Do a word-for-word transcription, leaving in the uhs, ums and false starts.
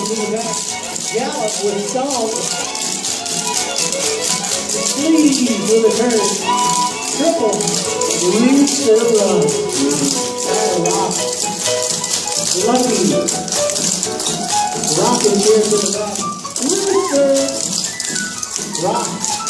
to the back. Gallop with salt. Please with a turn. Triple. Rooster run. That rock. Lucky. Rock is here to the back. Rooster. Rock.